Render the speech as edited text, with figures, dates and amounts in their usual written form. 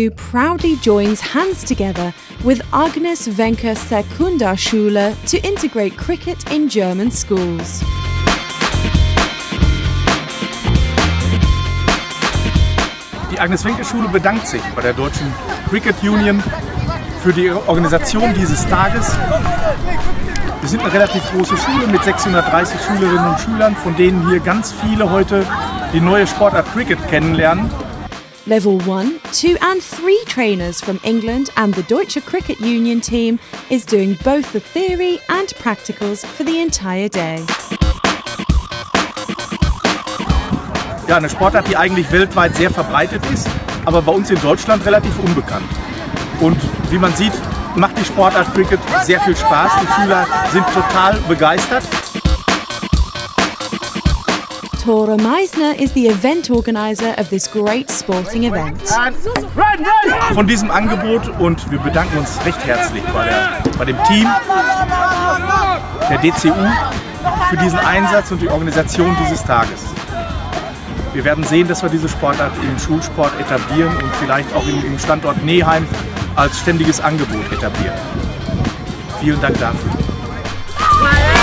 who proudly joins hands together with Agnes Wencker Sekundarschule to integrate cricket in German schools. Die Agnes Wencker Schule bedankt sich bei der Deutschen Cricket Union für die Organisation dieses Tages. Wir sind eine relativ große Schule mit 630 Schülerinnen und Schülern, von denen hier ganz viele heute die neue Sportart Cricket kennenlernen. Level 1, 2 and 3 trainers from England and the Deutsche Cricket Union team is doing both the theory and practicals for the entire day. Ja, eine Sportart, die eigentlich weltweit sehr verbreitet ist, aber bei uns in Deutschland relativ unbekannt. Und wie man sieht, macht die Sportart Cricket sehr viel Spaß. Die Schüler sind total begeistert. Tore Meisner is the event organizer of this great sporting event. Von diesem Angebot, und wir bedanken uns recht herzlich bei dem Team der DCU für diesen Einsatz und die Organisation dieses Tages. Wir werden sehen, dass wir diese Sportart im Schulsport etablieren und vielleicht auch im Standort Neheim als ständiges Angebot etablieren. Vielen Dank dafür.